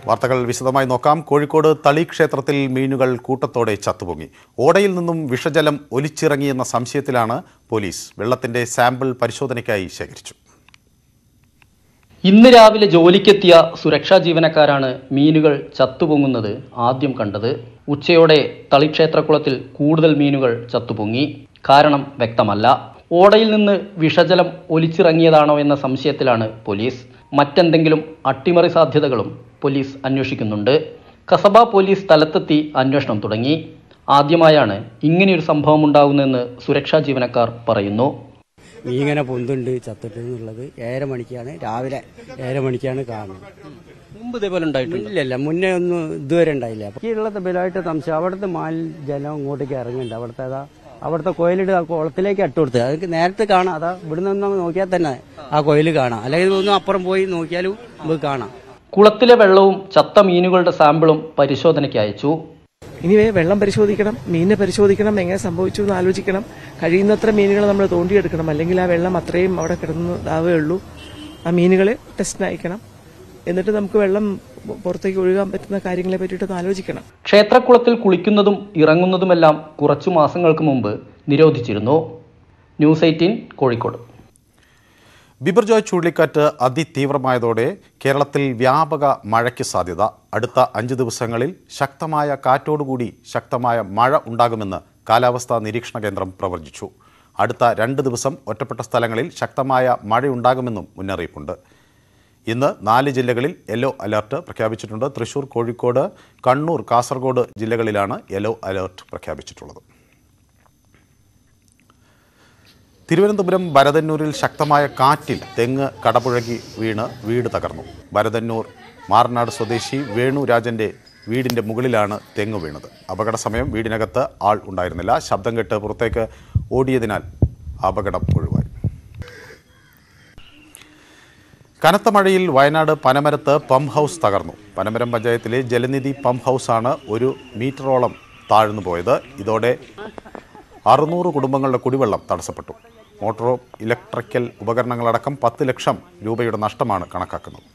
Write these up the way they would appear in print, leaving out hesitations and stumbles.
വാർത്തകൾ വിശദമായി നോക്കാം. കോഴിക്കോട് തളി ക്ഷേത്രത്തിൽ മീനുകൾ കൂട്ടത്തോടെ ചത്തുപൊങ്ങി. ഓടയിൽ നിന്നും വിഷജലം ഒലിച്ചിറങ്ങിയെന്ന സംശയത്തിലാണ് പോലീസ്. വെള്ളത്തിന്റെ സാമ്പിൾ പരിശോധനയ്ക്കായി ശേഖരിച്ചു. ഇന്ന് രാവിലെ ജോലിക്കെത്തിയ സുരക്ഷാ ജീവനക്കാരാണ് മീനുകൾ ചത്തുപൊങ്ങുന്നത് ആദ്യം കണ്ടത്. ഉച്ചയോടെ തളിക്ഷേത്രക്കുളത്തിൽ കൂടുതൽ മീനുകൾ ചത്തുപൊങ്ങി. കാരണം വ്യക്തമല്ല. ഓടയിൽ നിന്ന് വിഷജലം ഒലിച്ചിറങ്ങിയതാണോ എന്ന സംശയത്തിലാണ് പോലീസ്. മറ്റെന്തെങ്കിലും അട്ടിമറി സാധ്യതകളും പോലീസ് അന്വേഷിക്കുന്നുണ്ട്. കസബ പോലീസ് സ്ഥലത്തെത്തി അന്വേഷണം തുടങ്ങി. ആദ്യമായാണ് ഇങ്ങനെയൊരു സംഭവം ഉണ്ടാകുന്നതെന്ന് സുരക്ഷാ ജീവനക്കാർ പറയുന്നു. മീങ്ങനെ പൊന്തുണ്ട് ചത്തിട്ട് എന്നുള്ളത് 7:30 മണിക്കാണ്, രാവിലെ 7:30 മണിക്കാണ് കാണുന്നത്. മുമ്പ് ഇതേപോലെ ഉണ്ടായിട്ടില്ല? ഇല്ല, മുന്നേ ഒന്നും ഇതുവരെ ഉണ്ടായില്ല. ഉള്ളത് ബലമായിട്ട് സംശയം. അവിടുത്തെ ജലം ഇങ്ങോട്ടേക്ക് ഇറങ്ങുന്നുണ്ട്. അവിടുത്തെ കോയിലിട്ട് ആ കുളത്തിലേക്ക് ഇട്ടുകൊടുത്ത് അതൊക്കെ നേരത്തെ കാണാം. അതാ ഇവിടുന്ന് ഒന്ന് നോക്കിയാൽ തന്നെ ആ കോയിൽ കാണാം. അല്ലെങ്കിൽ ഒന്നും അപ്പുറം പോയി നോക്കിയാലും നമുക്ക് കാണാം. കുളത്തിലെ വെള്ളവും ചത്ത മീനുകളുടെ സാമ്പിളും പരിശോധനയ്ക്ക് അയച്ചു. ഇനി വെള്ളം പരിശോധിക്കണം, മീനിനെ പരിശോധിക്കണം, എങ്ങനെ സംഭവിച്ചു എന്ന് ആലോചിക്കണം. കഴിയുന്നത്ര മീനുകൾ നമ്മൾ തോണ്ടിയെടുക്കണം. അല്ലെങ്കിൽ ആ വെള്ളം അത്രയും അവിടെ കിടന്നതാവേ ഉള്ളൂ. ആ മീനുകളെ ടെസ്റ്റിന് അയക്കണം. എന്നിട്ട് നമുക്ക് വെള്ളം പുറത്തേക്ക് ഒഴുകാൻ പറ്റുന്ന കാര്യങ്ങളെ പറ്റിയിട്ടൊന്ന് ആലോചിക്കണം. ക്ഷേത്രക്കുളത്തിൽ കുളിക്കുന്നതും ഇറങ്ങുന്നതുമെല്ലാം കുറച്ചു മാസങ്ങൾക്ക് മുമ്പ് നിരോധിച്ചിരുന്നു. ന്യൂസ് 18 കോഴിക്കോട്. ബിബർജോയ് ചുഴലിക്കാറ്റ് അതിതീവ്രമായതോടെ കേരളത്തിൽ വ്യാപക മഴയ്ക്ക് സാധ്യത. അടുത്ത 5 ദിവസങ്ങളിൽ ശക്തമായ കാറ്റോടുകൂടി ശക്തമായ മഴ ഉണ്ടാകുമെന്ന് കാലാവസ്ഥാ നിരീക്ഷണ കേന്ദ്രം പ്രവചിച്ചു. അടുത്ത 2 ദിവസം ഒറ്റപ്പെട്ട സ്ഥലങ്ങളിൽ ശക്തമായ മഴയുണ്ടാകുമെന്നും മുന്നറിയിപ്പുണ്ട്. ഇന്ന് 4 ജില്ലകളിൽ യെല്ലോ അലർട്ട് പ്രഖ്യാപിച്ചിട്ടുണ്ട്. തൃശൂർ, കോഴിക്കോട്, കണ്ണൂർ, കാസർഗോഡ് ജില്ലകളിലാണ് യെല്ലോ അലർട്ട് പ്രഖ്യാപിച്ചിട്ടുള്ളത്. തിരുവനന്തപുരം ഭരതന്നൂരിൽ ശക്തമായ കാറ്റിൽ തെങ്ങ് കടപുഴകി വീണ് വീട് തകർന്നു. ഭരതന്നൂർ മാറനാട് സ്വദേശി വേണു രാജന്റെ വീടിന്റെ മുകളിലാണ് തെങ്ങ് വീണത്. അപകട സമയം വീടിനകത്ത് ആൾ ഉണ്ടായിരുന്നില്ല. ശബ്ദം കേട്ട് പുറത്തേക്ക് ഓടിയതിനാൽ അപകടം ഒഴിവായി. കനത്ത മഴയിൽ വയനാട് പനമരത്ത് പമ്പ് ഹൗസ് തകർന്നു. പനമരം പഞ്ചായത്തിലെ ജലനിധി പമ്പ് ഹൗസാണ് 1 മീറ്ററോളം താഴ്ന്നു പോയത്. ഇതോടെ 600 കുടുംബങ്ങളുടെ കുടിവെള്ളം തടസ്സപ്പെട്ടു. മോട്ടോർ ഇലക്ട്രിക്കൽ ഉപകരണങ്ങളടക്കം 10 ലക്ഷം രൂപയുടെ നഷ്ടമാണ് കണക്കാക്കുന്നത്.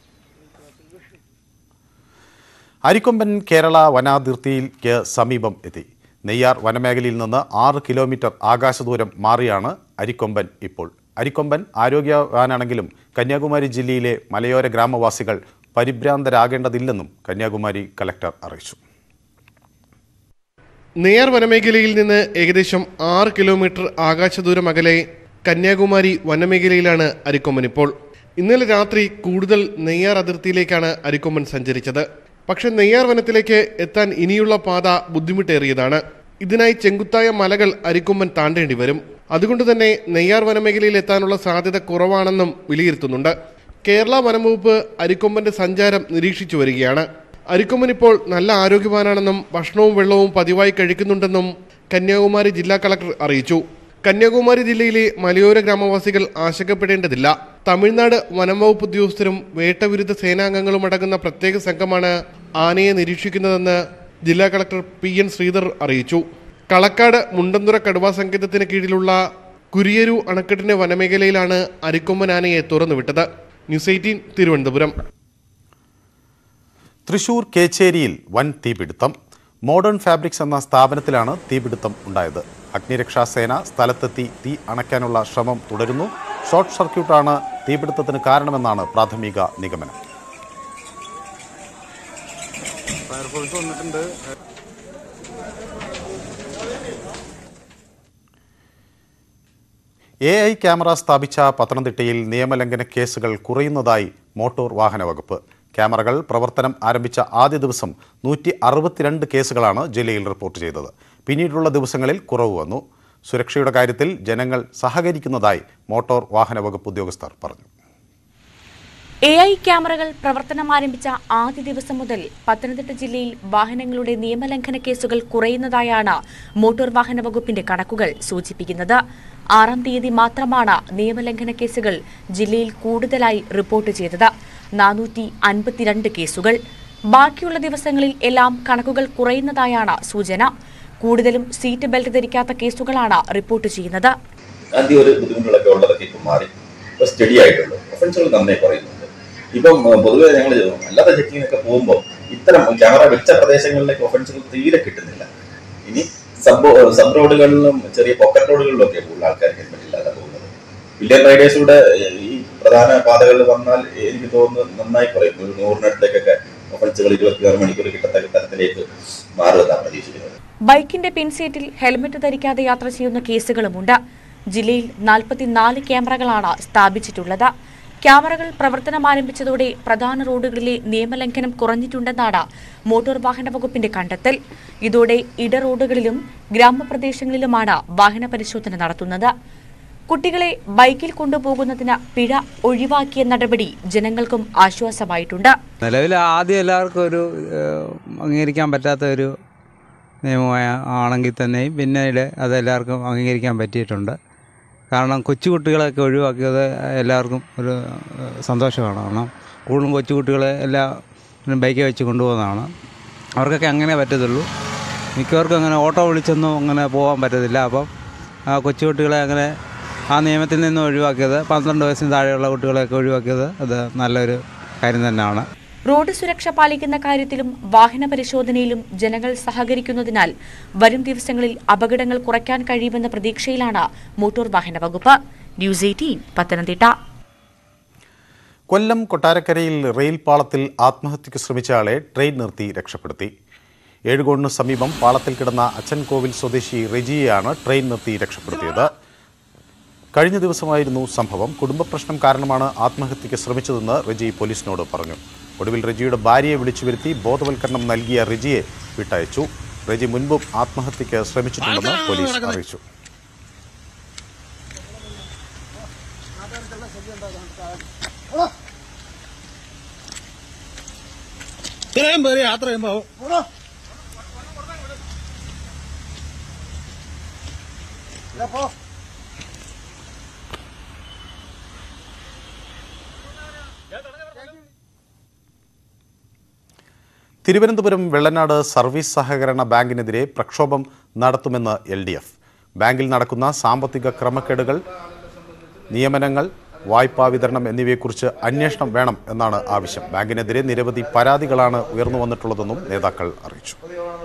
അരിക്കൊമ്പൻ കേരള വനാതിർത്തിക്ക് സമീപം എത്തി. നെയ്യാർ വനമേഖലയിൽ നിന്ന് 6 കിലോമീറ്റർ ആകാശദൂരം മാറിയാണ് അരിക്കൊമ്പൻ ഇപ്പോൾ. അരിക്കൊമ്പൻ ആരോഗ്യവാനാണെങ്കിലും കന്യാകുമാരി ജില്ലയിലെ മലയോര ഗ്രാമവാസികൾ പരിഭ്രാന്തരാകേണ്ടതില്ലെന്നും കന്യാകുമാരി കലക്ടർ അറിയിച്ചു. നെയ്യാർ വനമേഖലയിൽ നിന്ന് ഏകദേശം 6 കിലോമീറ്റർ ആകാശദൂരം അകലെ കന്യാകുമാരി വനമേഖലയിലാണ് അരിക്കൊമ്പൻ ഇപ്പോൾ. ഇന്നലെ രാത്രി കൂടുതൽ നെയ്യാർ അതിർത്തിയിലേക്കാണ് അരിക്കൊമ്പൻ സഞ്ചരിച്ചത്. പക്ഷേ നെയ്യാർ വനത്തിലേക്ക് എത്താൻ ഇനിയുള്ള പാത ബുദ്ധിമുട്ടേറിയതാണ്. ഇതിനായി ചെങ്കുത്തായ മലകൾ അരിക്കൊമ്പൻ താണ്ടേണ്ടി വരും. അതുകൊണ്ട് തന്നെ നെയ്യാർ വനമേഖലയിൽ എത്താനുള്ള സാധ്യത കുറവാണെന്നും വിലയിരുത്തുന്നുണ്ട്. കേരള വനംവകുപ്പ് അരിക്കൊമ്പന്റെ സഞ്ചാരം നിരീക്ഷിച്ചു വരികയാണ്. അരിക്കൊമ്പൻ ഇപ്പോൾ നല്ല ആരോഗ്യവാനാണെന്നും ഭക്ഷണവും വെള്ളവും പതിവായി കഴിക്കുന്നുണ്ടെന്നും കന്യാകുമാരി ജില്ലാ കളക്ടർ അറിയിച്ചു. കന്യാകുമാരി ജില്ലയിലെ മലയോര ഗ്രാമവാസികൾ ആശങ്കപ്പെടേണ്ടതില്ല. തമിഴ്നാട് വനംവകുപ്പ് ഉദ്യോഗസ്ഥരും വേട്ടവിരുദ്ധ സേനാംഗങ്ങളും അടങ്ങുന്ന പ്രത്യേക സംഘമാണ് ആനയെ നിരീക്ഷിക്കുന്നതെന്ന് ജില്ലാ കളക്ടർ PN ശ്രീധർ അറിയിച്ചു. കളക്കാട് മുണ്ടന്തുറ കടുവാ സങ്കേതത്തിന് കീഴിലുള്ള കുരിയരു അണക്കെട്ടിന്റെ വനമേഖലയിലാണ് അരിക്കൊമ്പൻ ആനയെ തുറന്നുവിട്ടത്. ന്യൂസ് 18 തിരുവനന്തപുരം. തൃശൂർ കേച്ചേരിയിൽ വൻ തീപിടുത്തം. മോഡേൺ ഫാബ്രിക്സ് എന്ന സ്ഥാപനത്തിലാണ് തീപിടുത്തം ഉണ്ടായത്. അഗ്നിരക്ഷാസേന സ്ഥലത്തെത്തി തീ അണയ്ക്കാനുള്ള ശ്രമം തുടരുന്നു. ഷോർട്ട് സർക്യൂട്ടാണ് തീപിടുത്തത്തിന് കാരണമെന്നാണ് പ്രാഥമിക നിഗമനം. AI ക്യാമറ സ്ഥാപിച്ച പത്തനംതിട്ടയിൽ നിയമലംഘന കേസുകൾ കുറയുന്നതായി മോട്ടോർ വാഹന വകുപ്പ്. ക്യാമറകൾ പ്രവർത്തനം ആരംഭിച്ച ആദ്യ ദിവസം 162 കേസുകളാണ് ജില്ലയിൽ റിപ്പോർട്ട് ചെയ്തത്. പിന്നീടുള്ള ദിവസങ്ങളിൽ കുറവ് വന്നു. സുരക്ഷയുടെ കാര്യത്തിൽ ജനങ്ങൾ സഹകരിക്കുന്നതായി മോട്ടോർ വാഹന വകുപ്പ് ഉദ്യോഗസ്ഥർ പറഞ്ഞു. AI ക്യാമറകൾ പ്രവർത്തനം ആരംഭിച്ച ആദ്യ ദിവസം മുതൽ പത്തനംതിട്ട ജില്ലയിൽ വാഹനങ്ങളുടെ നിയമലംഘന കേസുകൾ കുറയുന്നതായാണ് മോട്ടോർ വാഹന വകുപ്പിന്റെ കണക്കുകൾ സൂചിപ്പിക്കുന്നത്. 6-ാം തീയതി മാത്രമാണ് നിയമലംഘന കേസുകൾ ജില്ലയിൽ കൂടുതലായി റിപ്പോർട്ട് ചെയ്തത്. 452 കേസുകൾ. ബാക്കിയുള്ള ദിവസങ്ങളിൽ എല്ലാം കണക്കുകൾ കുറയുന്നതായാണ് സൂചന. കൂടുതലും സീറ്റ് ബെൽറ്റ് ധരിക്കാത്ത കേസുകളാണ് റിപ്പോർട്ട് ചെയ്യുന്നത്. ഇപ്പം പൊതുവെ ഞങ്ങൾ അല്ലാതെ ചെക്കിങ്ങിനൊക്കെ പോകുമ്പോൾ ഇത്തരം ക്യാമറ വെച്ച പ്രദേശങ്ങളിലേക്ക് ഒഫൻസുകൾ തീരെ കിട്ടുന്നില്ല. ഇനി സബ് റോഡുകളിലും ചെറിയ പോക്കറ്റ് റോഡുകളിലൊക്കെ കൂടുതൽ ആൾക്കാർ ഹെൽമെറ്റ് ഇല്ലാതെ പോകുന്നത്. വില്യൻ റൈഡേഴ്സിലൂടെ ഈ പ്രധാന പാതകളിൽ വന്നാൽ എനിക്ക് തോന്നുന്നു നന്നായി കുറയും. 100-നടുത്തേക്കൊക്കെ ഒഫൻസുകൾ 24 മണിക്കൂർ കിട്ടത്തക്ക തരത്തിലേക്ക് മാറുമെന്നാണ് പ്രതീക്ഷിക്കുന്നത്. ബൈക്കിന്റെ പിൻസീറ്റിൽ ഹെൽമറ്റ് ധരിക്കാതെ യാത്ര ചെയ്യുന്ന കേസുകളുമുണ്ട്. ജില്ലയിൽ 44 ക്യാമറകളാണ് സ്ഥാപിച്ചിട്ടുള്ളത്. ക്യാമറകൾ പ്രവർത്തനം ആരംഭിച്ചതോടെ പ്രധാന റോഡുകളിലെ നിയമലംഘനം കുറഞ്ഞിട്ടുണ്ടെന്നാണ് മോട്ടോർ വാഹന വകുപ്പിന്റെ കണ്ടെത്തൽ. ഇതോടെ ഇട റോഡുകളിലും ഗ്രാമപ്രദേശങ്ങളിലുമാണ് വാഹന പരിശോധന നടത്തുന്നത്. കുട്ടികളെ ബൈക്കിൽ കൊണ്ടുപോകുന്നതിന് പിഴ ഒഴിവാക്കിയ നടപടി ജനങ്ങൾക്കും ആശ്വാസമായിട്ടുണ്ട്. നിലവിൽ ആദ്യം എല്ലാവർക്കും ഒരു അംഗീകരിക്കാൻ പറ്റാത്ത ഒരു നിയമമാണെങ്കിൽ തന്നെയും പിന്നീട് അതെല്ലാവർക്കും അംഗീകരിക്കാൻ പറ്റിയിട്ടുണ്ട്. കാരണം കൊച്ചുകുട്ടികളെയൊക്കെ ഒഴിവാക്കിയത് എല്ലാവർക്കും ഒരു സന്തോഷമാണ്. കാരണം കൂടുതലും കൊച്ചുകുട്ടികളെ എല്ലാവരും ബൈക്ക് വെച്ച് കൊണ്ടുപോകുന്നതാണ്. അവർക്കൊക്കെ അങ്ങനെ പറ്റത്തുള്ളൂ. മിക്കവർക്കും അങ്ങനെ ഓട്ടോ വിളിച്ചൊന്നും അങ്ങനെ പോകാൻ പറ്റത്തില്ല. അപ്പം കൊച്ചുകുട്ടികളെ അങ്ങനെ ആ നിയമത്തിൽ നിന്ന് ഒഴിവാക്കിയത്, 12 വയസ്സിന് താഴെയുള്ള കുട്ടികളെയൊക്കെ ഒഴിവാക്കിയത് അത് നല്ലൊരു കാര്യം തന്നെയാണ്. റോഡ് സുരക്ഷ പാലിക്കുന്ന കാര്യത്തിലും വാഹന പരിശോധനയിലും ജനങ്ങൾ സഹകരിക്കുന്നതിനാൽ വരും ദിവസങ്ങളിൽ അപകടങ്ങൾ കുറയ്ക്കാൻ കഴിയുമെന്ന പ്രതീക്ഷയിലാണ് മോട്ടോർ വാഹന വകുപ്പ്. ന്യൂസ് 18 പത്തനംതിട്ട. കൊല്ലം കൊട്ടാരക്കരയിൽ റെയിൽ പാളത്തിൽ ആത്മഹത്യയ്ക്ക് ശ്രമിച്ച ആളെ ട്രെയിൻ നിർത്തി രക്ഷപ്പെടുത്തി. ഏഴുകോണിന് സമീപം പാളത്തിൽ കിടന്ന അച്ചൻകോവിൽ സ്വദേശി റെജിയെയാണ് ട്രെയിൻ നിർത്തി രക്ഷപ്പെടുത്തിയത്. കഴിഞ്ഞ ദിവസമായിരുന്നു സംഭവം. കുടുംബ പ്രശ്നം കാരണമാണ് ആത്മഹത്യയ്ക്ക് ശ്രമിച്ചതെന്ന് റെജി പോലീസിനോട് പറഞ്ഞു. ഒടുവിൽ റെജിയുടെ ഭാര്യയെ വിളിച്ചു വരുത്തി ബോധവൽക്കരണം നൽകിയ റെജിയെ വിട്ടയച്ചു. റെജി മുൻപും ആത്മഹത്യയ്ക്ക് ശ്രമിച്ചിട്ടുണ്ടെന്ന് പോലീസ് അറിയിച്ചു. തിരുവനന്തപുരം വെള്ളനാട് സർവീസ് സഹകരണ ബാങ്കിനെതിരെ പ്രക്ഷോഭം നടത്തുമെന്ന് LDF. ബാങ്കിൽ നടക്കുന്ന സാമ്പത്തിക ക്രമക്കേടുകൾ, നിയമനങ്ങൾ, വായ്പാ വിതരണം എന്നിവയെക്കുറിച്ച് അന്വേഷണം വേണം എന്നാണ് ആവശ്യം. ബാങ്കിനെതിരെ നിരവധി പരാതികളാണ് ഉയർന്നു വന്നിട്ടുള്ളതെന്നും നേതാക്കൾ അറിയിച്ചു.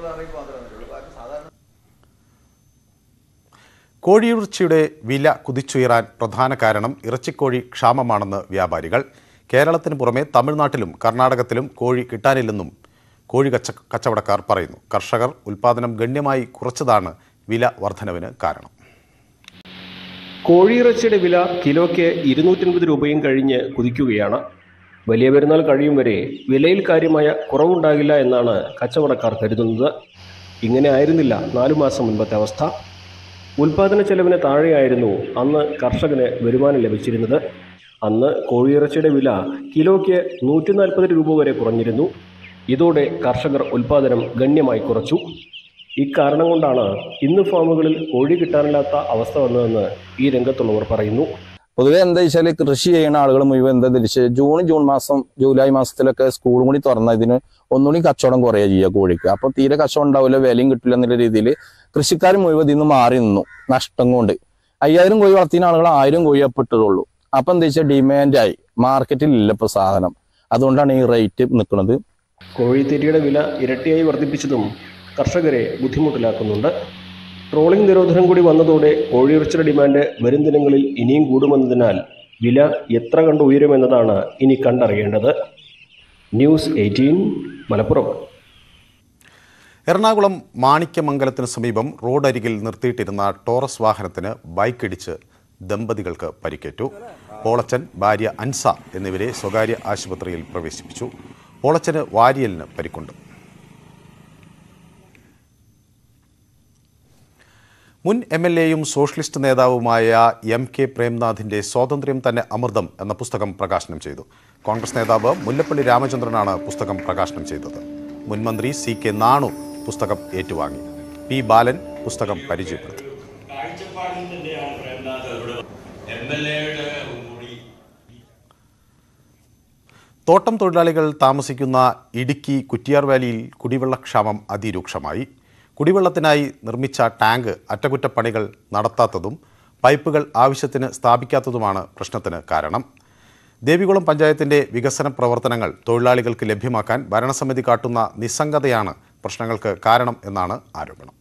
കോഴിയിറച്ചിയുടെ വില കുതിച്ചുയരാൻ പ്രധാന കാരണം ഇറച്ചിക്കോഴി ക്ഷാമമാണെന്ന് വ്യാപാരികൾ. കേരളത്തിന് പുറമെ തമിഴ്നാട്ടിലും കർണാടകത്തിലും കോഴി കിട്ടാനില്ലെന്നും കോഴി കച്ചവടക്കാർ പറയുന്നു. കർഷകർ ഉൽപ്പാദനം ഗണ്യമായി കുറച്ചതാണ് വില വർധനവിന് കാരണം. കോഴിയിറച്ചിയുടെ വില കിലോയ്ക്ക് 250 രൂപയും കഴിഞ്ഞ് കുതിക്കുകയാണ്. വലിയ പെരുന്നാൾ കഴിയും വരെ വിലയിൽ കാര്യമായ കുറവുണ്ടാകില്ല എന്നാണ് കച്ചവടക്കാർ കരുതുന്നത്. ഇങ്ങനെ ആയിരുന്നില്ല 4 മാസം മുൻപത്തെ അവസ്ഥ. ഉൽപ്പാദന ചെലവിന് താഴെയായിരുന്നു അന്ന് കർഷകന് വരുമാനം ലഭിച്ചിരുന്നത്. അന്ന് കോഴിയിറച്ചിയുടെ വില കിലോയ്ക്ക് 140 രൂപ വരെ കുറഞ്ഞിരുന്നു. ഇതോടെ കർഷകർ ഉൽപ്പാദനം ഗണ്യമായി കുറച്ചു. ഇക്കാരണം കൊണ്ടാണ് ഇന്ന് ഫാമുകളിൽ കോഴി കിട്ടാനില്ലാത്ത അവസ്ഥ വന്നതെന്ന് ഈ രംഗത്തുള്ളവർ പറയുന്നു. പൊതുവെ എന്താ വെച്ചാൽ കൃഷി ചെയ്യുന്ന ആളുകൾ മുഴുവൻ എന്താ തിരിച്ച് ജൂൺ മാസം ജൂലൈ മാസത്തിലൊക്കെ സ്കൂളും കൂടി തുറന്ന ഇതിന് ഒന്നുകൂടി കച്ചവടം കുറയുക ചെയ്യുക കോഴിക്ക്. അപ്പൊ തീരെ കച്ചവടം ഉണ്ടാവില്ല, വിലയും കിട്ടില്ല എന്നുള്ള രീതിയിൽ കൃഷിക്കാർ മുഴുവൻ ഇതിന്ന് മാറി നിന്നു. നഷ്ടം കൊണ്ട് 5000 കോഴി വളർത്തിയ ആളുകൾ 1000 കോഴി അപ്പിട്ടുള്ളൂ. അപ്പൊ എന്താ വെച്ചാൽ ഡിമാൻഡായി, മാർക്കറ്റിൽ ഇല്ല ഇപ്പൊ സാധനം. അതുകൊണ്ടാണ് ഈ റേറ്റ് നിൽക്കുന്നത്. കോഴിത്തീറ്റയുടെ വില ഇരട്ടിയായി വർദ്ധിപ്പിച്ചതും കർഷകരെ ബുദ്ധിമുട്ടിലാക്കുന്നുണ്ട്. ട്രോളിംഗ് നിരോധനം കൂടി വന്നതോടെ കോഴിയിറച്ചിയുടെ ഡിമാൻഡ് വരും ദിനങ്ങളിൽ ഇനിയും കൂടുമെന്നതിനാൽ വില എത്ര കണ്ട് ഉയരുമെന്നതാണ് ഇനി കണ്ടറിയേണ്ടത്. ന്യൂസ് 18 മലപ്പുറം. എറണാകുളം മാണിക്യമംഗലത്തിന് സമീപം റോഡരികിൽ നിർത്തിയിട്ടിരുന്ന ടോറസ് വാഹനത്തിന് ബൈക്കിടിച്ച് ദമ്പതികൾക്ക് പരിക്കേറ്റു. പോളച്ചൻ, ഭാര്യ അൻസ എന്നിവരെ സ്വകാര്യ ആശുപത്രിയിൽ പ്രവേശിപ്പിച്ചു. പോളച്ചന് വാരിയലിന് പരിക്കുണ്ട്. മുൻ MLAയും സോഷ്യലിസ്റ്റ് നേതാവുമായ MK പ്രേംനാഥിന്റെ സ്വാതന്ത്ര്യം തന്നെ അമൃതം എന്ന പുസ്തകം പ്രകാശനം ചെയ്തു. കോൺഗ്രസ് നേതാവ് മുല്ലപ്പള്ളി രാമചന്ദ്രനാണ് പുസ്തകം പ്രകാശനം ചെയ്തത്. മുൻമന്ത്രി CK നാണു പുസ്തകം ഏറ്റുവാങ്ങി. P ബാലൻ പുസ്തകം പരിചയപ്പെടുത്തി. തോട്ടം തൊഴിലാളികൾ താമസിക്കുന്ന ഇടുക്കി കുറ്റിയാർ വാലിയിൽ കുടിവെള്ളക്ഷാമം അതിരൂക്ഷമായി. കുടിവെള്ളത്തിനായി നിർമ്മിച്ച ടാങ്ക് അറ്റകുറ്റപ്പണികൾ നടത്താത്തതും പൈപ്പുകൾ ആവശ്യത്തിന് സ്ഥാപിക്കാത്തതുമാണ് പ്രശ്നത്തിന് കാരണം. ദേവികുളം പഞ്ചായത്തിന്റെ വികസന പ്രവർത്തനങ്ങൾ തൊഴിലാളികൾക്ക് ലഭ്യമാക്കാൻ ഭരണസമിതി കാട്ടുന്ന നിസ്സംഗതയാണ് പ്രശ്നങ്ങൾക്ക് കാരണം എന്നാണ് ആരോപണം.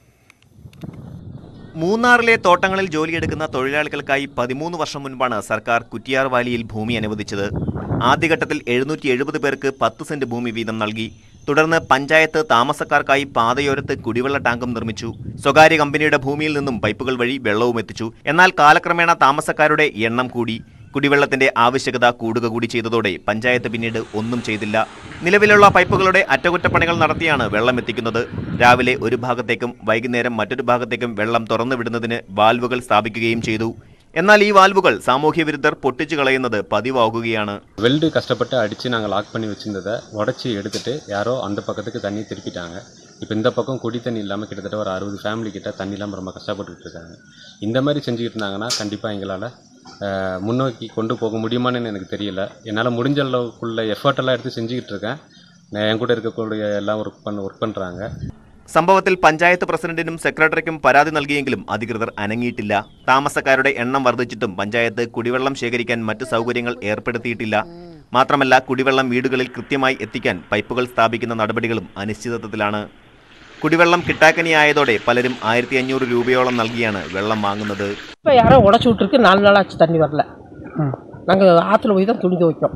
മൂന്നാറിലെ തോട്ടങ്ങളിൽ ജോലിയെടുക്കുന്ന തൊഴിലാളികൾക്കായി 13 വർഷം മുൻപാണ് സർക്കാർ കുറ്റിയാർ വാലിയിൽ ഭൂമി അനുവദിച്ചത്. ആദ്യഘട്ടത്തിൽ 770 പേർക്ക് 10 സെന്റ് ഭൂമി വീതം നൽകി. തുടർന്ന് പഞ്ചായത്ത് താമസക്കാർക്കായി പാതയോരത്ത് കുടിവെള്ള ടാങ്കും നിർമ്മിച്ചു. സ്വകാര്യ കമ്പനിയുടെ ഭൂമിയിൽ നിന്നും പൈപ്പുകൾ വഴി വെള്ളവും എത്തിച്ചു. എന്നാൽ കാലക്രമേണ താമസക്കാരുടെ എണ്ണം കൂടി. കുടിവെള്ളത്തിന്റെ ആവശ്യകത കൂടുക കൂടി ചെയ്തതോടെ പഞ്ചായത്ത് പിന്നീട് ഒന്നും ചെയ്തില്ല. നിലവിലുള്ള പൈപ്പുകളുടെ അറ്റകുറ്റപ്പണികൾ നടത്തിയാണ് വെള്ളം എത്തിക്കുന്നത്. രാവിലെ ഒരു ഭാഗത്തേക്കും വൈകുന്നേരം മറ്റൊരു ഭാഗത്തേക്കും വെള്ളം തുറന്നുവിടുന്നതിന് വാൽവുകൾ സ്ഥാപിക്കുകയും ചെയ്തു. എന്നാൽ ഈ വാൽവുകൾ സാമൂഹ്യ വിരുദ്ധർ പൊട്ടിച്ചു കളയുന്നത് പതിവാകുകയാണ്. வெல்டு கஷ்டப்பட்டு அடித்து நாங்கள் லாக் பண்ணி வச்சுருந்ததை உடச்சி எடுத்துட்டு யாரோ அந்த பக்கத்துக்கு தண்ணி திருப்பிட்டாங்க. இப்போ இந்த பக்கம் குடி தண்ணி இல்லாமல் கிட்டத்தட்ட ஒரு 60 ஃபேமிலி கிட்ட தண்ணி இல்லாமல் ரொம்ப கஷ்டப்பட்டுட்டு இருக்காங்க. இந்த மாதிரி செஞ்சுக்கிட்டு இருந்தாங்கன்னா கண்டிப்பாக எங்களால் முன்னோக்கி கொண்டு போக முடியுமான்னு எனக்கு தெரியல. என்னால் முடிஞ்ச அளவுக்குள்ள எஃபர்ட்டெல்லாம் எடுத்து செஞ்சுக்கிட்டு இருக்கேன். என் கூட இருக்கக்கூடிய எல்லாம் ஒர்க் பண்ணுறாங்க. സംഭവത്തിൽ പഞ്ചായത്ത് പ്രസിഡന്റിനും സെക്രട്ടറിക്കും പരാതി നൽകിയെങ്കിലും അധികൃതർ അനങ്ങിയിട്ടില്ല. താമസക്കാരുടെ എണ്ണം വർദ്ധിച്ചിട്ടും പഞ്ചായത്ത് കുടിവെള്ളം ശേഖരിക്കാൻ മറ്റു സൗകര്യങ്ങൾ ഏർപ്പെടുത്തിയിട്ടില്ല. മാത്രമല്ല കുടിവെള്ളം വീടുകളിൽ കൃത്യമായി എത്തിക്കാൻ പൈപ്പുകൾ സ്ഥാപിക്കുന്ന നടപടികളും അനിശ്ചിതത്വത്തിലാണ്. കുടിവെള്ളം കിട്ടാക്കനിയായതോടെ പലരും 1500 രൂപയോളം നൽകിയാണ് വെള്ളം വാങ്ങുന്നത്. இப்போ யாரோ உடச்சி விட்டுருக்கு, 4 நாளாச்சு தண்ணி வரல. நாங்கள் ஆற்றுல போய் தான் துணி துவைக்கோம்.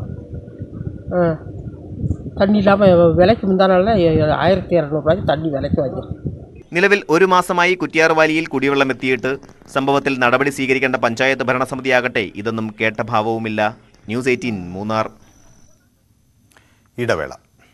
தண்ணி இல்லாமல் விலைக்கு முந்தானால 1200 രൂപയ്ക്ക് തണ്ണി വിലയ്ക്ക് വാങ്ങിയിരുന്നു. നിലവിൽ ഒരു മാസമായി കുറ്റിയാർ വാലിയിൽ കുടിവെള്ളം എത്തിയിട്ട് സംഭവത്തിൽ നടപടി സ്വീകരിക്കേണ്ട പഞ്ചായത്ത് ഭരണസമിതിയാകട്ടെ ഇതൊന്നും കേട്ട ഭാവവുമില്ല. ന്യൂസ് 18 മൂന്നാർ. ഇടവേള.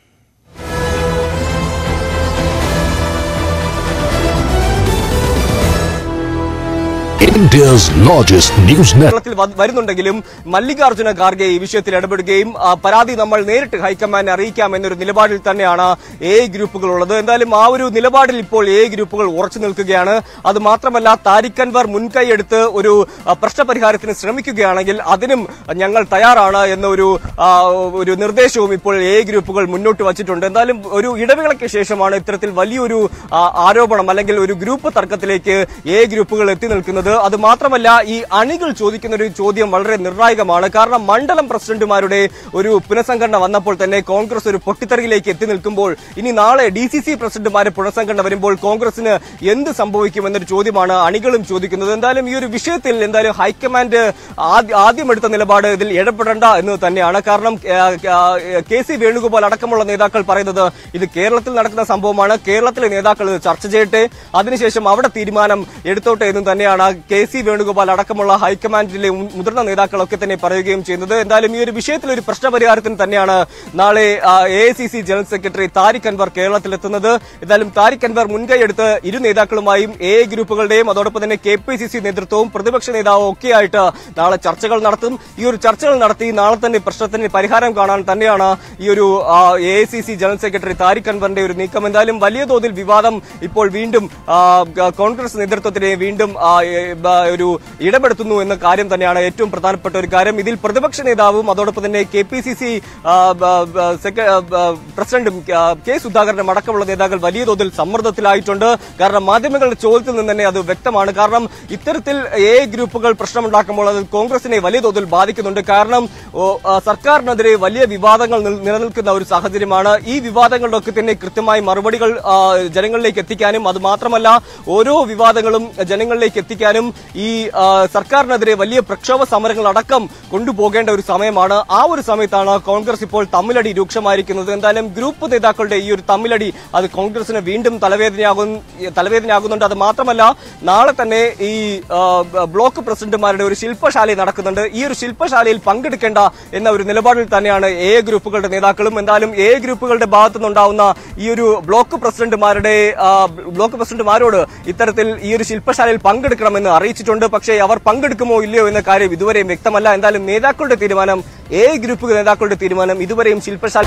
കേരളത്തിൽ വരുന്നുണ്ടെങ്കിലും മല്ലികാർജുന ഖാർഗെ ഈ വിഷയത്തിൽ ഇടപെടുകയും പരാതി നമ്മൾ നേരിട്ട് ഹൈക്കമാൻഡിനെ അറിയിക്കാം എന്നൊരു നിലപാടിൽ തന്നെയാണ് എ ഗ്രൂപ്പുകൾ ഉള്ളത്. എന്തായാലും ആ ഒരു നിലപാടിൽ ഇപ്പോൾ എ ഗ്രൂപ്പുകൾ ഉറച്ചു നിൽക്കുകയാണ്. അത് മാത്രമല്ല താരിഖ് അൻവർ മുൻകൈയെടുത്ത് ഒരു പ്രശ്നപരിഹാരത്തിന് ശ്രമിക്കുകയാണെങ്കിൽ അതിനും ഞങ്ങൾ തയ്യാറാണ് എന്ന ഒരു നിർദ്ദേശവും ഇപ്പോൾ എ ഗ്രൂപ്പുകൾ മുന്നോട്ട് വച്ചിട്ടുണ്ട്. എന്തായാലും ഒരു ഇടവേളയ്ക്ക് ശേഷമാണ് ഇത്തരത്തിൽ വലിയൊരു ആരോപണം അല്ലെങ്കിൽ ഒരു ഗ്രൂപ്പ് തർക്കത്തിലേക്ക് എ ഗ്രൂപ്പുകൾ എത്തി നിൽക്കുന്നത്. അത് മാത്രമല്ല ഈ അണികൾ ചോദിക്കുന്ന ഒരു ചോദ്യം വളരെ നിർണായകമാണ്. കാരണം മണ്ഡലം പ്രസിഡന്റുമാരുടെ ഒരു പുനഃസംഘടന വന്നപ്പോൾ തന്നെ കോൺഗ്രസ് ഒരു പൊട്ടിത്തെറിയിലേക്ക് എത്തി നിൽക്കുമ്പോൾ ഇനി നാളെ DCC പ്രസിഡന്റുമാരെ പുനഃസംഘടന വരുമ്പോൾ കോൺഗ്രസിന് എന്ത് സംഭവിക്കും എന്നൊരു ചോദ്യമാണ് അണികളും ചോദിക്കുന്നത്. എന്തായാലും ഈ ഒരു വിഷയത്തിൽ എന്തായാലും ഹൈക്കമാൻഡ് ആദ്യം എടുത്ത നിലപാട് ഇതിൽ ഇടപെടേണ്ട എന്ന് തന്നെയാണ്. കാരണം KC വേണുഗോപാൽ അടക്കമുള്ള നേതാക്കൾ പറയുന്നത് ഇത് കേരളത്തിൽ നടക്കുന്ന സംഭവമാണ്, കേരളത്തിലെ നേതാക്കൾ ഇത് ചർച്ച ചെയ്യട്ടെ, അതിനുശേഷം അവിടെ തീരുമാനം എടുത്തോട്ടെ എന്നും തന്നെയാണ് KC വേണുഗോപാൽ അടക്കമുള്ള ഹൈക്കമാൻഡിലെ മുതിർന്ന നേതാക്കളൊക്കെ തന്നെ പറയുകയും ചെയ്യുന്നത്. എന്തായാലും ഈ ഒരു വിഷയത്തിൽ ഒരു പ്രശ്നപരിഹാരത്തിന് തന്നെയാണ് നാളെ AICC general secretary Tariq Anwar കേരളത്തിലെത്തുന്നത്. എന്തായാലും താരിഖ് അൻവർ മുൻകൈയെടുത്ത് ഇരു നേതാക്കളുമായും എ ഗ്രൂപ്പുകളുടെയും അതോടൊപ്പം തന്നെ KPCC നേതൃത്വവും പ്രതിപക്ഷ നേതാവും ഒക്കെയായിട്ട് നാളെ ചർച്ചകൾ നടത്തും. ഈ ഒരു ചർച്ചകൾ നടത്തി നാളെ തന്നെ പ്രശ്നത്തിന് പരിഹാരം കാണാൻ തന്നെയാണ് ഈ ഒരു AICC ജനറൽ സെക്രട്ടറി താരിഖ് അൻവറിന്റെ ഒരു നീക്കം. എന്തായാലും വലിയ തോതിൽ വിവാദം ഇപ്പോൾ വീണ്ടും കോൺഗ്രസ് നേതൃത്വത്തിനെ വീണ്ടും ഒരു ഇടപെടുത്തുന്നു എന്ന കാര്യം തന്നെയാണ് ഏറ്റവും പ്രധാനപ്പെട്ട ഒരു കാര്യം. ഇതിൽ പ്രതിപക്ഷ നേതാവും അതോടൊപ്പം തന്നെ KPCC പ്രസിഡന്റും K സുധാകരനും അടക്കമുള്ള നേതാക്കൾ വലിയ തോതിൽ സമ്മർദ്ദത്തിലായിട്ടുണ്ട്. കാരണം മാധ്യമങ്ങളുടെ ചോദ്യത്തിൽ നിന്ന് തന്നെ അത് വ്യക്തമാണ്. കാരണം ഇത്തരത്തിൽ എ ഗ്രൂപ്പുകൾ പ്രശ്നമുണ്ടാക്കുമ്പോൾ അത് കോൺഗ്രസിനെ വലിയ തോതിൽ ബാധിക്കുന്നുണ്ട്. കാരണം സർക്കാരിനെതിരെ വലിയ വിവാദങ്ങൾ നിലനിൽക്കുന്ന ഒരു സാഹചര്യമാണ്. ഈ വിവാദങ്ങളിലൊക്കെ തന്നെ കൃത്യമായി മറുപടികൾ ജനങ്ങളിലേക്ക് എത്തിക്കാനും അത് മാത്രമല്ല ഓരോ വിവാദങ്ങളും ജനങ്ങളിലേക്ക് എത്തിക്കാനും ഈ സർക്കാരിനെതിരെ വലിയ പ്രക്ഷോഭ സമരങ്ങൾ അടക്കം കൊണ്ടുപോകേണ്ട ഒരു സമയമാണ്. ആ ഒരു സമയത്താണ് കോൺഗ്രസ് ഇപ്പോൾ തമ്മിലടി രൂക്ഷമായിരിക്കുന്നത്. എന്തായാലും ഗ്രൂപ്പ് നേതാക്കളുടെ ഈ ഒരു തമ്മിലടി അത് കോൺഗ്രസിന് വീണ്ടും തലവേദനയാകുന്നുണ്ട്. അത് മാത്രമല്ല നാളെ തന്നെ ഈ ബ്ലോക്ക് പ്രസിഡന്റുമാരുടെ ഒരു ശില്പശാല നടക്കുന്നുണ്ട്. ഈ ഒരു ശില്പശാലയിൽ പങ്കെടുക്കേണ്ട എന്ന ഒരു നിലപാടിൽ തന്നെയാണ് എ ഗ്രൂപ്പുകളുടെ നേതാക്കളും. എന്തായാലും എ ഗ്രൂപ്പുകളുടെ ഭാഗത്തുനിന്നുണ്ടാവുന്ന ഈ ഒരു ബ്ലോക്ക് പ്രസിഡന്റുമാരോട് ഇത്തരത്തിൽ ഈ ഒരു ശില്പശാലയിൽ പങ്കെടുക്കണമെന്ന് അറിയിച്ചിട്ടുണ്ട്. പക്ഷേ അവർ പങ്കെടുക്കുമോ ഇല്ലയോ എന്ന കാര്യം ഇതുവരെയും വ്യക്തമല്ല. എന്തായാലും നേതാക്കളുടെ തീരുമാനം എ ഗ്രൂപ്പ് നേതാക്കളുടെ തീരുമാനം ഇതുവരെയും ശില്പശാല.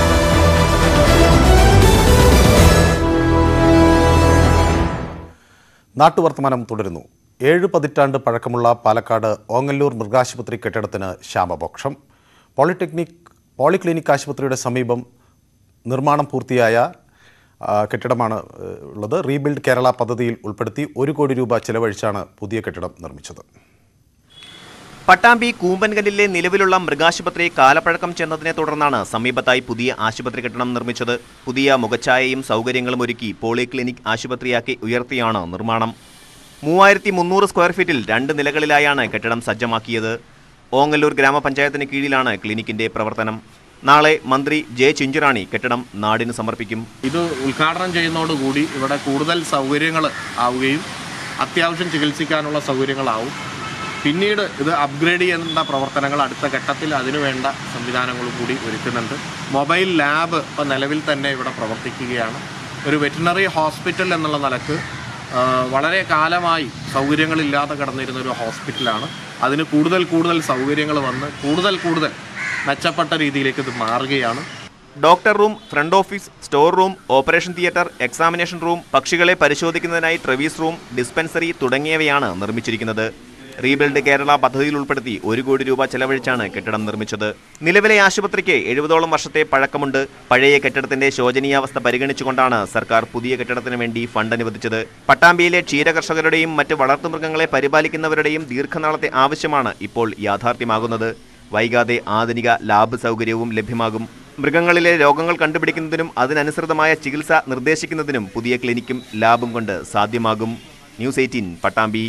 നാട്ടുവർത്തമാനം തുടരുന്നു. 7 പതിറ്റാണ്ട് പഴക്കമുള്ള പാലക്കാട് ഓങ്ങല്ലൂർ മൃഗാശുപത്രി കെട്ടിടത്തിന് ശാപമോക്ഷം. പോളിക്ലിനിക് ആശുപത്രിയുടെ സമീപം നിർമ്മാണം പൂർത്തിയായ കെട്ടിടമാണ് ഉള്ളത്. റീബിൽഡ് കേരള പദ്ധതിയിൽ ഉൾപ്പെടുത്തി 1 കോടി രൂപ ചെലവഴിച്ചാണ് പുതിയ കെട്ടിടം നിർമ്മിച്ചത്. പട്ടാമ്പി കൂമ്പൻകല്ലിലെ നിലവിലുള്ള മൃഗാശുപത്രി കാലപ്പഴക്കം ചെന്നതിനെ തുടർന്നാണ് സമീപത്തായി പുതിയ ആശുപത്രി കെട്ടിടം നിർമ്മിച്ചത്. പുതിയ മുഖച്ഛായയും സൗകര്യങ്ങളും ഒരുക്കി പോളിക്ലിനിക് ആശുപത്രിയാക്കി ഉയർത്തിയാണ് നിർമ്മാണം. 3300 സ്ക്വയർ ഫീറ്റിൽ 2 നിലകളിലായാണ് കെട്ടിടം സജ്ജമാക്കിയത്. ഓങ്ങല്ലൂർ ഗ്രാമപഞ്ചായത്തിന് കീഴിലാണ് ക്ലിനിക്കിന്റെ പ്രവർത്തനം. നാളെ മന്ത്രി ജെ ചിഞ്ചുറാണി കെട്ടിടം നാടിന് സമർപ്പിക്കും. ഇത് ഉദ്ഘാടനം ചെയ്യുന്നതോടുകൂടി ഇവിടെ കൂടുതൽ സൗകര്യങ്ങൾ ആവുകയും അത്യാവശ്യം ചികിത്സിക്കാനുള്ള സൗകര്യങ്ങളാവും. പിന്നീട് ഇത് അപ്ഗ്രേഡ് ചെയ്യേണ്ട പ്രവർത്തനങ്ങൾ അടുത്ത ഘട്ടത്തിൽ അതിനുവേണ്ട സംവിധാനങ്ങളും കൂടി ഒരുക്കുന്നുണ്ട്. മൊബൈൽ ലാബ് ഇപ്പോൾ നിലവിൽ തന്നെ ഇവിടെ പ്രവർത്തിക്കുകയാണ്. ഒരു വെറ്റിനറി ഹോസ്പിറ്റൽ എന്നുള്ള നിലക്ക് വളരെ കാലമായി സൗകര്യങ്ങളില്ലാതെ കിടന്നിരുന്ന ഒരു ഹോസ്പിറ്റലാണ്. അതിന് കൂടുതൽ സൗകര്യങ്ങൾ വന്ന് കൂടുതൽ മെച്ചപ്പെട്ട രീതിയിലേക്ക് ഇത് മാറുകയാണ്. Doctor room, front office, store room, operation theatre, examination room, പക്ഷികളെ പരിശോധിക്കുന്നതിനായി ട്രെവീസ് റൂം, ഡിസ്പെൻസറി തുടങ്ങിയവയാണ് നിർമ്മിച്ചിരിക്കുന്നത്. റീബിൽഡ് കേരള പദ്ധതിയിൽ ഉൾപ്പെടുത്തി 1 കോടി രൂപ ചെലവഴിച്ചാണ് കെട്ടിടം നിർമ്മിച്ചത്. നിലവിലെ ആശുപത്രിക്ക് 70ഓളം വർഷത്തെ പഴക്കമുണ്ട്. പഴയ കെട്ടിടത്തിന്റെ ശോചനീയാവസ്ഥ പരിഗണിച്ചുകൊണ്ടാണ് സർക്കാർ പുതിയ കെട്ടിടത്തിന് വേണ്ടി ഫണ്ട് അനുവദിച്ചത്. പട്ടാമ്പിയിലെ ക്ഷീരകർഷകരുടെയും മറ്റ് വളർത്തുമൃഗങ്ങളെ പരിപാലിക്കുന്നവരുടെയും ദീർഘനാളത്തെ ആവശ്യമാണ് ഇപ്പോൾ യാഥാർത്ഥ്യമാകുന്നത്. വൈകാതെ ആധുനിക ലാബ് സൗകര്യവും ലഭ്യമാകും. മൃഗങ്ങളിലെ രോഗങ്ങൾ കണ്ടുപിടിക്കുന്നതിനും അതിനനുസൃതമായ ചികിത്സ നിർദ്ദേശിക്കുന്നതിനും പുതിയ ക്ലിനിക്കും ലാബും കൊണ്ട് സാധ്യമാകും. News 18 Pattambi.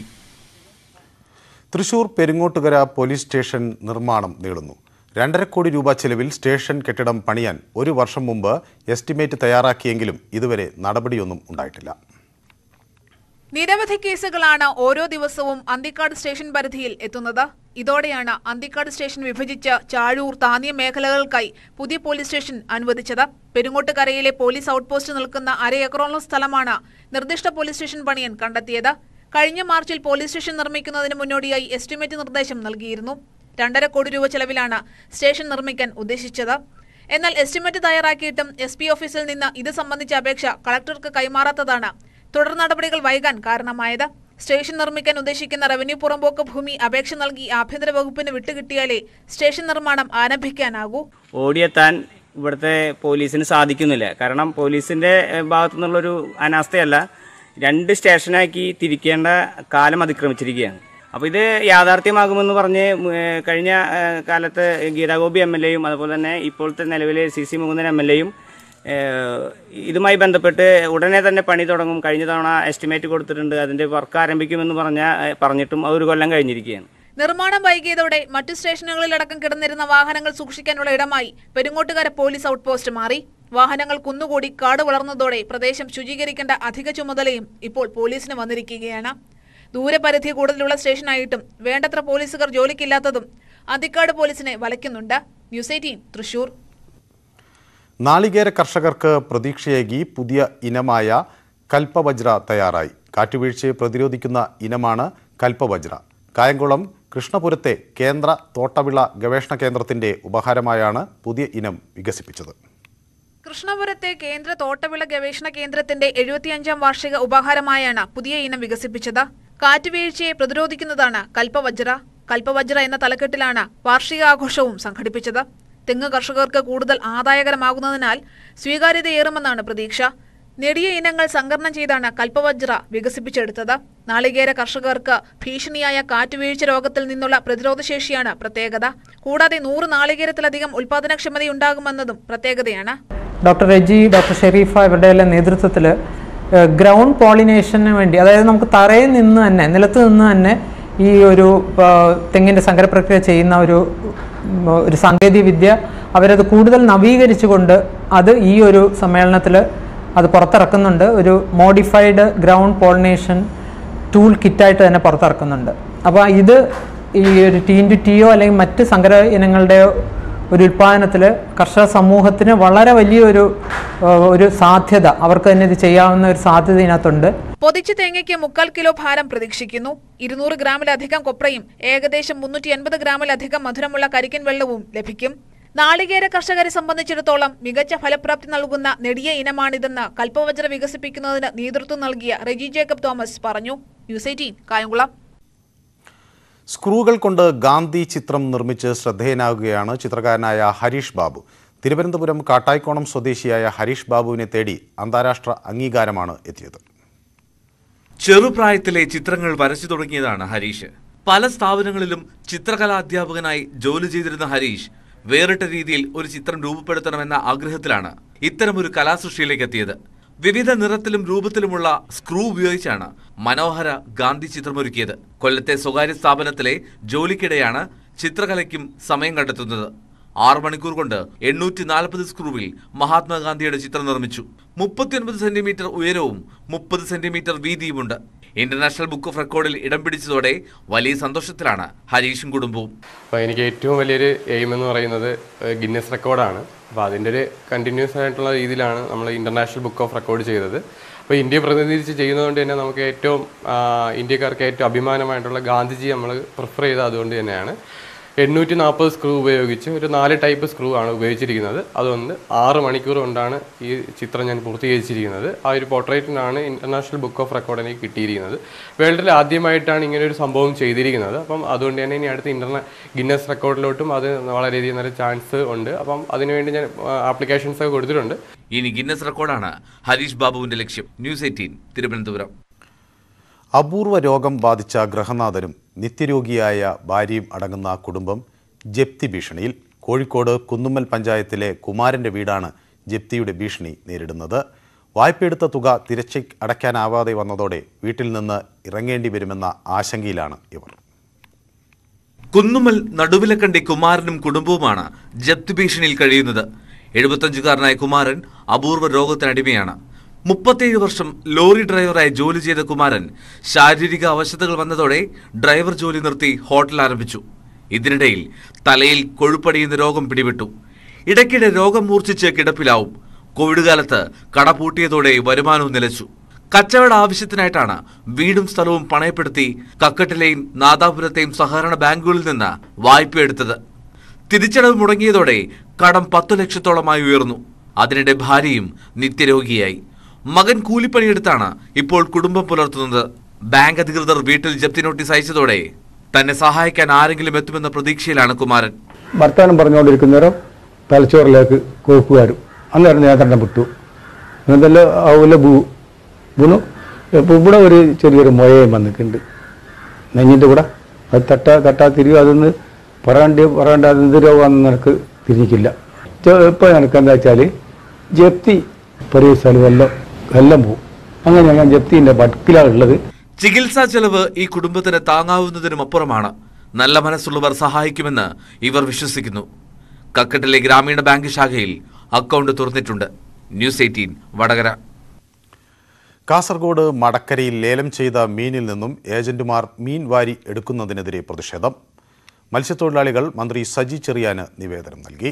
Thrissur Peringottukara police station നിർമ്മാണം നീളുന്നു. 2.5 കോടി രൂപ ചെലവിൽ സ്റ്റേഷൻ കെട്ടിടം പണിയാൻ 1 വർഷം മുമ്പ് എസ്റ്റിമേറ്റ് തയ്യാറാക്കിയെങ്കിലും ഇതുവരെ നടപടിയൊന്നും ഉണ്ടായിട്ടില്ല. നിരവധി കേസുകളാണ് ഓരോ ദിവസവും അന്തിക്കാട് സ്റ്റേഷൻ പരിധിയിൽ എത്തുന്നത്. ഇതോടെയാണ് അന്തിക്കാട് സ്റ്റേഷൻ വിഭജിച്ച് ചാഴൂർ, താന്നിയം മേഖലകൾക്കായി പുതിയ പോലീസ് സ്റ്റേഷൻ അനുവദിച്ചത്. പെരിങ്ങോട്ടുകരയിലെ പോലീസ് ഔട്ട്പോസ്റ്റ് നിൽക്കുന്ന 1/2 ഏക്കറോളം സ്ഥലമാണ് നിർദ്ദിഷ്ട പോലീസ് സ്റ്റേഷൻ പണിയാൻ കണ്ടെത്തിയത്. കഴിഞ്ഞ മാർച്ചിൽ പോലീസ് സ്റ്റേഷൻ നിർമ്മിക്കുന്നതിന് മുന്നോടിയായി എസ്റ്റിമേറ്റ് നിർദ്ദേശം നൽകിയിരുന്നു. 2.5 കോടി രൂപ ചെലവിലാണ് സ്റ്റേഷൻ നിർമ്മിക്കാൻ ഉദ്ദേശിച്ചത്. എന്നാൽ എസ്റ്റിമേറ്റ് തയ്യാറാക്കിയിട്ടും SP ഓഫീസിൽ നിന്ന് ഇത് സംബന്ധിച്ച അപേക്ഷ കളക്ടർക്ക് കൈമാറാത്തതാണ് തുടർ നടപടികൾ വൈകാൻ കാരണമായത്. സ്റ്റേഷൻ നിർമ്മിക്കാൻ ഉദ്ദേശിക്കുന്ന റവന്യൂ പുറമ്പോക്ക് ഭൂമി അപേക്ഷ നൽകി ആഭ്യന്തര വകുപ്പിന് വിട്ടുകിട്ടിയാലേ സ്റ്റേഷൻ നിർമ്മാണം ആരംഭിക്കാനാകൂ. ഓടിയെത്താൻ ഇവിടുത്തെ പോലീസിന് സാധിക്കുന്നില്ല. കാരണം പോലീസിന്റെ ഭാഗത്തു നിന്നുള്ളൊരു അനാസ്ഥയല്ല, 2 സ്റ്റേഷനാക്കി തിരിക്കേണ്ട കാലം അതിക്രമിച്ചിരിക്കുകയാണ്. അപ്പോൾ ഇത് യാഥാർത്ഥ്യമാകുമെന്ന് പറഞ്ഞ് കഴിഞ്ഞ കാലത്ത് ഗീതാഗോപി MLA യും അതുപോലെ തന്നെ ഇപ്പോഴത്തെ നിലവിലെ CC മുകുന്ദൻ MLA യും ഇതുമായി ബന്ധപ്പെട്ട് ഉടനെ തന്നെ പണി തുടങ്ങും, കഴിഞ്ഞ തവണ എസ്റ്റിമേറ്റ് കൊടുത്തിട്ടുണ്ട്, അതിൻ്റെ വർക്ക് ആരംഭിക്കുമെന്ന് പറഞ്ഞിട്ടും അത് 1 കൊല്ലം കഴിഞ്ഞിരിക്കുകയാണ്. നിർമ്മാണം വൈകിയതോടെ മറ്റു സ്റ്റേഷനുകളിലടക്കം കിടന്നിരുന്ന വാഹനങ്ങൾ സൂക്ഷിക്കാനുള്ള ഇടമായി പെരിങ്ങോട്ടുകര പോലീസ് ഔട്ട്പോസ്റ്റ് മാറി. വാഹനങ്ങൾ കുന്നുകൂടി കാട് വളർന്നതോടെ പ്രദേശം ശുചീകരിക്കേണ്ട അധിക ചുമതലയും ഇപ്പോൾ പോലീസിന് വന്നിരിക്കുകയാണ്. ദൂരപരിധി കൂടുതലുള്ള സ്റ്റേഷനായിട്ടും വേണ്ടത്ര പോലീസുകാർ ജോലിക്കില്ലാത്തതും അന്തിക്കാട് പോലീസിനെ വലയ്ക്കുന്നുണ്ട്. ന്യൂസ് 18 തൃശൂർ. നാളികേര കർഷകർക്ക് പ്രതീക്ഷയേകി പുതിയ ഇനമായ കൽപ്പവജ്ര തയ്യാറായി. കാറ്റുവീഴ്ചയെ പ്രതിരോധിക്കുന്ന ഇനമാണ് കൽപ്പവജ്ര. കായംകുളം കൃഷ്ണപുരത്തെ കേന്ദ്ര തോട്ടവിള ഗവേഷണ കേന്ദ്രത്തിന്റെ ഉപഹാരമായാണ് പുതിയ ഇനം വികസിപ്പിച്ചത്. കൃഷ്ണപുരത്തെ കേന്ദ്ര തോട്ടവിള ഗവേഷണ കേന്ദ്രത്തിന്റെ 75ാം വാർഷിക ഉപഹാരമായാണ് പുതിയ ഇനം വികസിപ്പിച്ചത്. കാറ്റുവീഴ്ചയെ പ്രതിരോധിക്കുന്നതാണ് കൽപ്പവജ്ര. കൽപ്പവജ്ര എന്ന തലക്കെട്ടിലാണ് വാർഷികാഘോഷവും സംഘടിപ്പിച്ചത്. തെങ്ങ് കർഷകർക്ക് കൂടുതൽ ആദായകരമാകുന്നതിനാൽ സ്വീകാര്യതയേറുമെന്നാണ് പ്രതീക്ഷ. നെടിയ ഇനങ്ങൾ സങ്കരണം ചെയ്താണ് കൽപ്പവജ്ര വികസിപ്പിച്ചെടുത്തത്. നാളികേര കർഷകർക്ക് ഭീഷണിയായ കാറ്റുവീഴ്ച രോഗത്തിൽ നിന്നുള്ള പ്രതിരോധശേഷിയാണ് പ്രത്യേകത. കൂടാതെ 100 നാളികേരത്തിലധികം ഉൽപാദനക്ഷമതയുണ്ടാകുമെന്നതും പ്രത്യേകതയാണ്. ഡോക്ടർ റെജി, ഡോക്ടർ ഷെരീഫ ഇവരുടെ എല്ലാം നേതൃത്വത്തിൽ ഗ്രൗണ്ട് പോളിനേഷന് വേണ്ടി, അതായത് നമുക്ക് തറയിൽ നിന്ന് തന്നെ, നിലത്ത് നിന്ന് തന്നെ ഈ ഒരു തെങ്ങിൻ്റെ സങ്കരപ്രക്രിയ ചെയ്യുന്ന ഒരു സാങ്കേതിക വിദ്യ അവരത് കൂടുതൽ നവീകരിച്ചുകൊണ്ട് അത് ഈ ഒരു സമ്മേളനത്തിൽ അത് പുറത്തിറക്കുന്നുണ്ട്. ഒരു മോഡിഫൈഡ് ഗ്രൗണ്ട് പോളിനേഷൻ ടൂൾ കിറ്റായിട്ട് തന്നെ പുറത്തിറക്കുന്നുണ്ട്. അപ്പോൾ ഇത് ഈ ഒരു TNTO അല്ലെങ്കിൽ മറ്റ് സങ്കര ഇനങ്ങളുടെയോ ഒരു ഉൽപ്പാദനത്തിൽ കർഷക സമൂഹത്തിന് വളരെ വലിയൊരു സാധ്യത, അവർക്ക് തന്നെ ഇത് ചെയ്യാവുന്ന ഒരു സാധ്യത ഇതിനകത്തുണ്ട്. പൊതിച്ച തേങ്ങയ്ക്ക് 3/4 കിലോ ഭാരം പ്രതീക്ഷിക്കുന്നു. 200 ഗ്രാമിലധികം കൊപ്രയും ഏകദേശം 380 ഗ്രാമിലധികം മധുരമുള്ള കരിക്കൻ വെള്ളവും ലഭിക്കും. നാളികേര കർഷകരെ സംബന്ധിച്ചിടത്തോളം മികച്ച ഫലപ്രാപ്തി നൽകുന്ന നെടിയ ഇനമാണിതെന്ന് കൽപ്പവജ്ര വികസിപ്പിക്കുന്നതിന് നേതൃത്വം നൽകിയ റെജി ജേക്കബ് തോമസ് പറഞ്ഞു. ന്യൂസ് 18 കായംകുളം. സ്ക്രൂകൾ കൊണ്ട് ഗാന്ധി ചിത്രം നിർമ്മിച്ച് ശ്രദ്ധേയനാകുകയാണ് ചിത്രകാരനായ ഹരീഷ് ബാബു. തിരുവനന്തപുരം കാട്ടായിക്കോണം സ്വദേശിയായ ഹരീഷ് ബാബുവിനെ തേടി അന്താരാഷ്ട്ര അംഗീകാരമാണ് എത്തിയത്. ചെറുപ്രായത്തിലെ ചിത്രങ്ങൾ വരച്ചു തുടങ്ങിയതാണ് ഹരീഷ്. പല സ്ഥാപനങ്ങളിലും ചിത്രകലാധ്യാപകനായി ജോലി ചെയ്തിരുന്ന ഹരീഷ് വേറിട്ട രീതിയിൽ ഒരു ചിത്രം രൂപപ്പെടുത്തണമെന്ന ആഗ്രഹത്തിലാണ് ഇത്തരമൊരു കലാസൃഷ്ടിയിലേക്ക് എത്തിയത്. വിവിധ നിറത്തിലും രൂപത്തിലുമുള്ള സ്ക്രൂ ഉപയോഗിച്ചാണ് മനോഹര ഗാന്ധി ചിത്രമൊരുക്കിയത്. കൊല്ലത്തെ സ്വകാര്യ സ്ഥാപനത്തിലെ ജോലിക്കിടെയാണ് ചിത്രകലയ്ക്കും സമയം കണ്ടെത്തുന്നത്. 6 മണിക്കൂർ കൊണ്ട് 840 സ്ക്രൂവിൽ മഹാത്മാഗാന്ധിയുടെ ചിത്രം നിർമ്മിച്ചു. 39 സെന്റിമീറ്റർ ഉയരവും 30 സെന്റിമീറ്റർ വീതിയുമുണ്ട്. ഇന്റർനാഷണൽ ബുക്ക് ഓഫ് റെക്കോർഡിൽ ഇടം പിടിച്ചതോടെ വലിയ സന്തോഷത്തിലാണ് ഹരീഷും കുടുംബവും. അപ്പോൾ എനിക്ക് ഏറ്റവും വലിയൊരു എയിം എന്ന് പറയുന്നത് ഗിന്നസ് റെക്കോർഡാണ്. അപ്പോൾ അതിൻ്റെ ഒരു കണ്ടിന്യൂസ് ആയിട്ടുള്ള രീതിയിലാണ് നമ്മൾ ഇന്റർനാഷണൽ ബുക്ക് ഓഫ് റെക്കോർഡ് ചെയ്തത്. അപ്പോൾ ഇന്ത്യയെ പ്രതിനിധീകരിച്ച് ചെയ്യുന്നതുകൊണ്ട് തന്നെ നമുക്ക് ഏറ്റവും ഇന്ത്യക്കാർക്ക് ഏറ്റവും അഭിമാനമായിട്ടുള്ള ഗാന്ധിജി നമ്മൾ പ്രിഫർ ചെയ്തത് അതുകൊണ്ട് തന്നെയാണ്. 840 സ്ക്രൂ ഉപയോഗിച്ച് ഒരു 4 ടൈപ്പ് സ്ക്രൂ ആണ് ഉപയോഗിച്ചിരിക്കുന്നത്. അതുകൊണ്ട് 6 മണിക്കൂർ കൊണ്ടാണ് ഈ ചിത്രം ഞാൻ പൂർത്തീകരിച്ചിരിക്കുന്നത്. ആ ഒരു പോർട്രേറ്റിനാണ് ഇന്റർനാഷണൽ ബുക്ക് ഓഫ് റെക്കോർഡ് എനിക്ക് കിട്ടിയിരിക്കുന്നത്. വേൾഡിൽ ആദ്യമായിട്ടാണ് ഇങ്ങനെ ഒരു സംഭവം ചെയ്തിരിക്കുന്നത്. അപ്പം അതുകൊണ്ട് തന്നെ ഇനി അടുത്ത ഗിന്നസ് റെക്കോർഡിലോട്ടും അത് വളരെയധികം നല്ല ചാൻസ് ഉണ്ട്. അപ്പം അതിനുവേണ്ടി ഞാൻ ആപ്ലിക്കേഷൻസ് ഒക്കെ കൊടുത്തിട്ടുണ്ട്. ഇനി ഗിന്നസ് റെക്കോർഡാണ് ഹരീഷ് ബാബുവിന്റെ ലക്ഷ്യം. ന്യൂസ് 18 തിരുവനന്തപുരം. അപൂർവ രോഗം ബാധിച്ച ഗൃഹനാഥനും നിത്യരോഗിയായ ഭാര്യയും അടങ്ങുന്ന കുടുംബം ജപ്തി ഭീഷണിയിൽ. കോഴിക്കോട് കുന്നുമ്മൽ പഞ്ചായത്തിലെ കുമാരന്റെ വീടാണ് ജപ്തിയുടെ ഭീഷണി നേരിടുന്നത്. വായ്പയെടുത്ത തുക തിരിച്ച് അടയ്ക്കാനാവാതെ വന്നതോടെ വീട്ടിൽ നിന്ന് ഇറങ്ങേണ്ടി വരുമെന്ന ആശങ്കയിലാണ് ഇവർ. കുന്നുമ്മൽ നടുവിലക്കണ്ടി കുമാരനും കുടുംബവുമാണ് ജപ്തി ഭീഷണിയിൽ കഴിയുന്നത്. 75-കാരനായ കുമാരൻ അപൂർവ രോഗത്തിനടിമയാണ്. 37 വർഷം ലോറി ഡ്രൈവറായി ജോലി ചെയ്ത കുമാരൻ ശാരീരിക അവശതകൾ വന്നതോടെ ഡ്രൈവർ ജോലി നിർത്തി ഹോട്ടൽ ആരംഭിച്ചു. ഇതിനിടയിൽ തലയിൽ കൊഴുപ്പടിയുന്ന രോഗം പിടിപെട്ടു. ഇടയ്ക്കിടെ രോഗം മൂർച്ഛിച്ച് കിടപ്പിലാവും. കോവിഡ് കാലത്ത് കട പൂട്ടിയതോടെ വരുമാനവും നിലച്ചു. കച്ചവട ആവശ്യത്തിനായിട്ടാണ് വീടും സ്ഥലവും പണയപ്പെടുത്തി കക്കട്ടിലെയും നാദാപുരത്തെയും സഹകരണ ബാങ്കുകളിൽ നിന്ന് വായ്പയെടുത്തത്. തിരിച്ചടവ് മുടങ്ങിയതോടെ കടം 10 ലക്ഷത്തോളമായി ഉയർന്നു. അതിനിടെ ഭാര്യയും നിത്യരോഗിയായി. മകൻ കൂലിപ്പണിയെടുത്താണ് ഇപ്പോൾ കുടുംബം പുലർത്തുന്നത്. ബാങ്ക് അധികൃതർ വീട്ടിൽ ജപ്തി നോട്ടീസ് അയച്ചതോടെ തന്നെ സഹായിക്കാൻ ആരെങ്കിലും എത്തുമെന്ന പ്രതീക്ഷയിലാണ് കുമാരൻ. വർത്തമാനം പറഞ്ഞുകൊണ്ടിരിക്കുന്നവരും തലച്ചോറിലേക്ക് കോപ്പ് വരും. അന്നേരം നിയന്ത്രണം വിട്ടു. എന്തെല്ലാം ആവൂല വീണു. ഇപ്പോൾ ഇവിടെ ഒരു ചെറിയൊരു മുയയും വന്നിട്ടുണ്ട് നെഞ്ഞിൻ്റെ കൂടെ. അത് തട്ടാ തിരിയും. അതൊന്ന് പറയേണ്ട അതെന്ത് രോഗമാണെന്ന് എനിക്ക് തിരിഞ്ഞിക്കില്ല. ഇപ്പോൾ എനിക്ക് എന്താ വെച്ചാൽ ജപ്തി പരിഹരിച്ചാലും എല്ലാം പോകും. അങ്ങനെ ഞാൻ ജപ്തിൻ്റെ വടക്കിലാണ് ഉള്ളത്. ചികിത്സാ ചെലവ് ഈ കുടുംബത്തിന് താങ്ങാവുന്നതിനും അപ്പുറമാണ്. നല്ല മനസ്സുള്ളവർ സഹായിക്കുമെന്ന് ഇവർ വിശ്വസിക്കുന്നു. കക്കട്ടിലെ ഗ്രാമീണ ബാങ്ക് ശാഖയിൽ അക്കൗണ്ട് തുറന്നിട്ടുണ്ട്. ന്യൂസ് 18 വടകര. കാസർഗോഡ് മടക്കരയിൽ ലേലം ചെയ്ത മീനിൽ നിന്നും ഏജന്റുമാർ മീൻ വാരി എടുക്കുന്നതിനെതിരെ പ്രതിഷേധം. മത്സ്യത്തൊഴിലാളികൾ മന്ത്രി സജി ചെറിയാന് നിവേദനം നൽകി.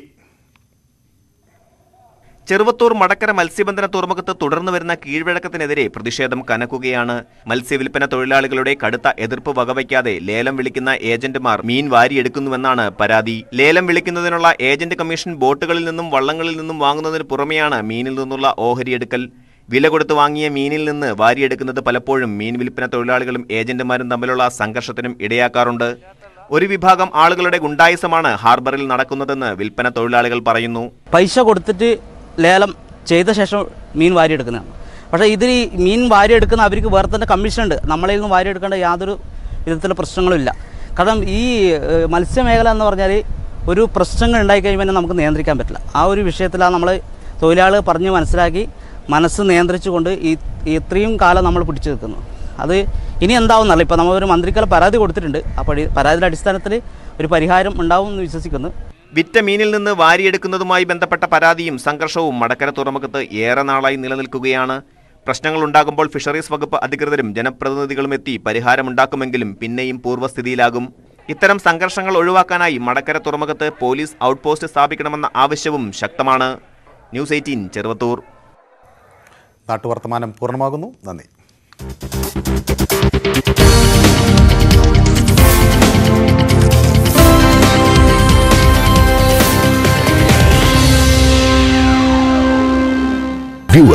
ചെറുവത്തൂർ മടക്കര മത്സ്യബന്ധന തുറമുഖത്ത് തുടർന്നു വരുന്ന കീഴ്വഴക്കത്തിനെതിരെ പ്രതിഷേധം കനക്കുകയാണ്. മത്സ്യവില്പന തൊഴിലാളികളുടെ കടുത്ത എതിർപ്പ് വകവയ്ക്കാതെ ലേലം വിളിക്കുന്ന ഏജന്റുമാർ മീൻ വാരിയെടുക്കുന്നുവെന്നാണ് പരാതി. ലേലം വിളിക്കുന്നതിനുള്ള ഏജന്റ് കമ്മീഷൻ ബോട്ടുകളിൽ നിന്നും വള്ളങ്ങളിൽ നിന്നും വാങ്ങുന്നതിന് പുറമെയാണ് മീനിൽ നിന്നുള്ള ഓഹരിയെടുക്കൽ. വില കൊടുത്ത് വാങ്ങിയ മീനിൽ നിന്ന് വാരിയെടുക്കുന്നത് പലപ്പോഴും മീൻ വിൽപ്പന തൊഴിലാളികളും ഏജന്റുമാരും തമ്മിലുള്ള സംഘർഷത്തിനും ഇടയാക്കാറുണ്ട്. ഒരു വിഭാഗം ആളുകളുടെ ഗുണ്ടായിസമാണ് ഹാർബറിൽ നടക്കുന്നതെന്ന് വിൽപ്പന തൊഴിലാളികൾ പറയുന്നു. പൈസ കൊടുത്തിട്ട് ലേലം ചെയ്ത ശേഷം മീൻ വാരിയെടുക്കുന്നതാണ്. പക്ഷേ ഇതിൽ ഈ മീൻ വാരിയെടുക്കുന്ന അവർക്ക് വേറെ തന്നെ കമ്മീഷൻ ഉണ്ട്. നമ്മളിൽ നിന്ന് വാരിയെടുക്കേണ്ട യാതൊരു വിധത്തിലുള്ള പ്രശ്നങ്ങളുമില്ല. കാരണം ഈ മത്സ്യമേഖല എന്ന് പറഞ്ഞാൽ ഒരു പ്രശ്നങ്ങൾ ഉണ്ടായിക്കഴിയുമ്പോൾ നമുക്ക് നിയന്ത്രിക്കാൻ പറ്റില്ല. ആ ഒരു വിഷയത്തിലാണ് നമ്മൾ തൊഴിലാളികൾ പറഞ്ഞ് മനസ്സിലാക്കി മനസ്സ് നിയന്ത്രിച്ചുകൊണ്ട് ഇത്രയും കാലം നമ്മൾ പിടിച്ചു നിൽക്കുന്നത്. അത് ഇനി എന്താവുന്നല്ല. ഇപ്പോൾ നമ്മളൊരു മന്ത്രിക്കൽ പരാതി കൊടുത്തിട്ടുണ്ട്. അപ്പോൾ പരാതിയുടെ അടിസ്ഥാനത്തിൽ ഒരു പരിഹാരം ഉണ്ടാവും എന്ന് വിശ്വസിക്കുന്നു. വിറ്റ മീനിൽ നിന്ന് വാരിയെടുക്കുന്നതുമായി ബന്ധപ്പെട്ട പരാതിയും സംഘർഷവും മടക്കര തുറമുഖത്ത് ഏറെ നാളായി നിലനിൽക്കുകയാണ്. പ്രശ്നങ്ങൾ ഉണ്ടാകുമ്പോൾ ഫിഷറീസ് വകുപ്പ് അധികൃതരും ജനപ്രതിനിധികളും എത്തി പരിഹാരമുണ്ടാക്കുമെങ്കിലും പിന്നെയും പൂർവ്വസ്ഥിതിയിലാകും. ഇത്തരം സംഘർഷങ്ങൾ ഒഴിവാക്കാനായി മടക്കര തുറമുഖത്ത് പോലീസ് ഔട്ട്പോസ്റ്റ് സ്ഥാപിക്കണമെന്ന ആവശ്യവും ശക്തമാണ്. ന്യൂസ് 18 ചെറുവത്തൂർ. നാട്ടുവർത്തമാനം പൂർണ്ണമാകുന്നു. നന്ദി.